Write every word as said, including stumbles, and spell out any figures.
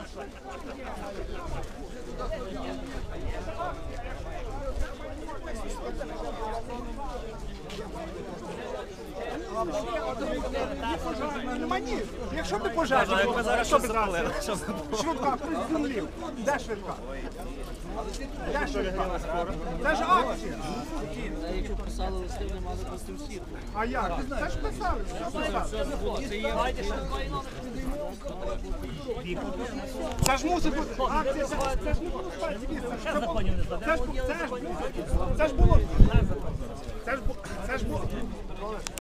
Мені, якщо б пожежа, Як ми зараз що щось б зробили? швидка, хтось зумлів. Де швидка? Де швидка? Це ж акція. Якщо писали листи, вони мали просто всі. А як? Це ж писали. Це ж мусить бути акція. Це ж не було справді. Це ж було. Це ж було. Це ж було. Це ж було.